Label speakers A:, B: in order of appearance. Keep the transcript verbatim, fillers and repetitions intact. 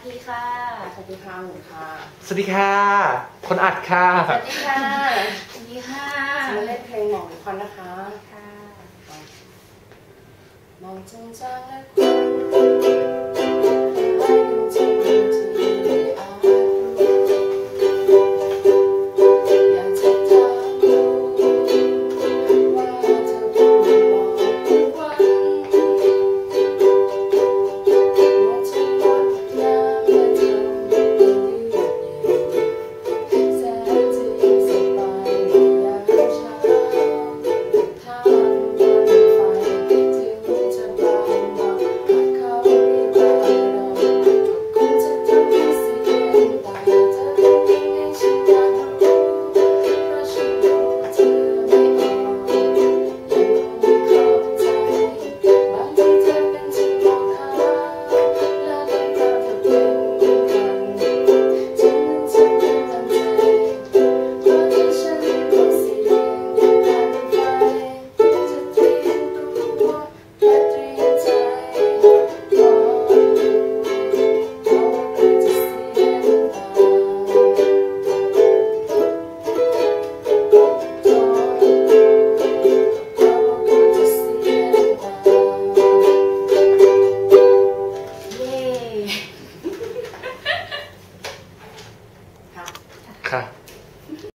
A: พีค่ะ
B: สวัสดีค่ะหนูค่ะ
C: สวัสดีค่ะคนอัดค่ะ
A: สวัสดีค่ะสวัสดีค่ะ
B: มาเล่นเพลงหมองควันนะคะ
A: ค่ะ
B: มองจริงจังและ